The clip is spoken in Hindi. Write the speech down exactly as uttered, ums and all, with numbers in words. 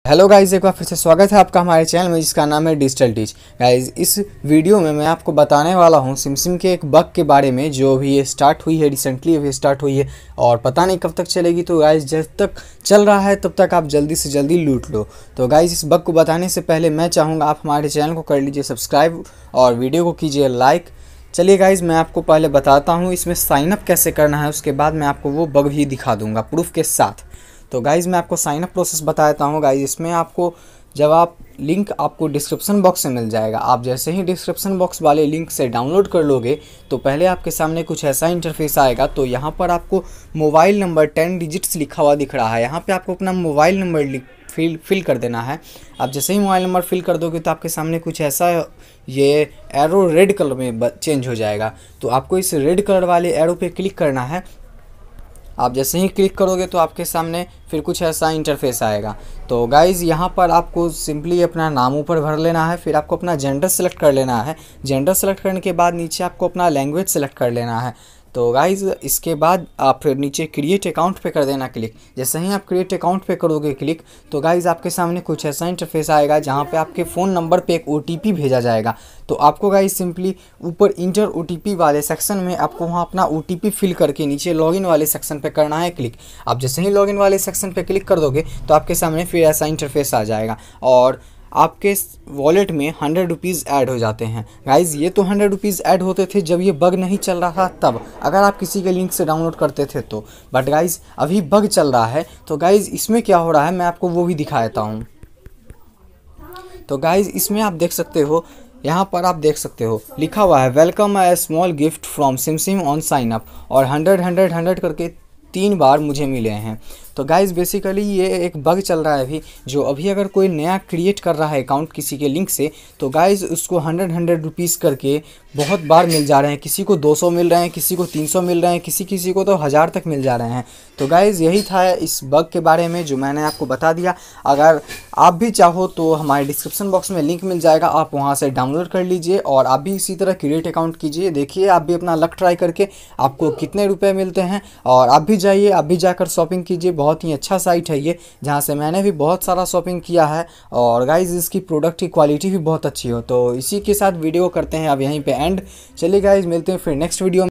हेलो गाइज़, एक बार फिर से स्वागत है आपका हमारे चैनल में जिसका नाम है डिजिटल टीच। गाइज़, इस वीडियो में मैं आपको बताने वाला हूं सिमसिम के एक बग के बारे में जो अभी ये स्टार्ट हुई है, रिसेंटली अभी स्टार्ट हुई है और पता नहीं कब तक चलेगी। तो गाइज़, जब तक चल रहा है तब तक आप जल्दी से जल्दी लूट लो। तो गाइज़, इस बग को बताने से पहले मैं चाहूँगा आप हमारे चैनल को कर लीजिए सब्सक्राइब और वीडियो को कीजिए लाइक। चलिए गाइज़, मैं आपको पहले बताता हूँ इसमें साइनअप कैसे करना है, उसके बाद मैं आपको वो बग भी दिखा दूँगा प्रूफ के साथ। तो गाइज़, मैं आपको साइनअप प्रोसेस बताता हूँ। गाइज़, इसमें आपको जब आप लिंक आपको डिस्क्रिप्शन बॉक्स से मिल जाएगा। आप जैसे ही डिस्क्रिप्शन बॉक्स वाले लिंक से डाउनलोड कर लोगे तो पहले आपके सामने कुछ ऐसा इंटरफेस आएगा। तो यहाँ पर आपको मोबाइल नंबर टेन डिजिट्स लिखा हुआ दिख रहा है। यहाँ पे आपको अपना मोबाइल नंबर फिल फिल कर देना है। आप जैसे ही मोबाइल नंबर फिल कर दोगे तो आपके सामने कुछ ऐसा ये एरो रेड कलर में चेंज हो जाएगा। तो आपको इस रेड कलर वाले एरो पे क्लिक करना है। आप जैसे ही क्लिक करोगे तो आपके सामने फिर कुछ ऐसा इंटरफेस आएगा। तो गाइज़, यहाँ पर आपको सिंपली अपना नाम ऊपर भर लेना है, फिर आपको अपना जेंडर सेलेक्ट कर लेना है। जेंडर सेलेक्ट करने के बाद नीचे आपको अपना लैंग्वेज सेलेक्ट कर लेना है। तो गाइज़, इसके बाद आप फिर नीचे क्रिएट अकाउंट पे कर देना क्लिक। जैसे ही आप क्रिएट अकाउंट पे करोगे क्लिक तो गाइज़ आपके सामने कुछ ऐसा इंटरफेस आएगा जहाँ पे आपके फ़ोन नंबर पे एक ओटीपी भेजा जाएगा। तो आपको गाइज़ सिंपली ऊपर इंटर ओटीपी वाले सेक्शन में आपको वहाँ अपना ओटीपी फिल करके नीचे लॉगिन वाले सेक्शन पे करना है क्लिक। आप जैसे ही लॉगिन वाले सेक्शन पे क्लिक कर दोगे तो आपके सामने फिर ऐसा इंटरफेस आ जाएगा और आपके वॉलेट में हंड्रेड रुपीज़ ऐड हो जाते हैं। गाइज़, ये तो हंड्रेड रुपीज़ ऐड होते थे जब ये बग नहीं चल रहा था तब, अगर आप किसी के लिंक से डाउनलोड करते थे तो। बट गाइज़, अभी बग चल रहा है तो गाइज़ इसमें क्या हो रहा है मैं आपको वो भी दिखा देता हूँ। तो गाइज़, इसमें आप देख सकते हो, यहाँ पर आप देख सकते हो लिखा हुआ है welcome a small gift from Simsim on sign up और हंड्रेड हंड्रेड हंड्रेड करके तीन बार मुझे मिले हैं। तो गाइज़, बेसिकली ये एक बग चल रहा है अभी, जो अभी अगर कोई नया क्रिएट कर रहा है अकाउंट किसी के लिंक से तो गाइज़ उसको हंड्रेड हंड्रेड रुपीज़ करके बहुत बार मिल जा रहे हैं। किसी को दो सौ मिल रहे हैं, किसी को तीन सौ मिल रहे हैं, किसी किसी को तो हज़ार तक मिल जा रहे हैं। तो गाइज़, यही था इस बग के बारे में जो मैंने आपको बता दिया। अगर आप भी चाहो तो हमारे डिस्क्रिप्शन बॉक्स में लिंक मिल जाएगा, आप वहाँ से डाउनलोड कर लीजिए और आप भी इसी तरह क्रिएट अकाउंट कीजिए। देखिए आप भी अपना लक ट्राई करके आपको कितने रुपये मिलते हैं और आप भी जाइए, आप भी जाकर शॉपिंग कीजिए। बहुत ही अच्छा साइट है ये, जहाँ से मैंने भी बहुत सारा शॉपिंग किया है और गाइज़ इसकी प्रोडक्ट की क्वालिटी भी बहुत अच्छी हो। तो इसी के साथ वीडियो करते हैं अब यहीं पे एंड। चलिए गाइज़, मिलते हैं फिर नेक्स्ट वीडियो में।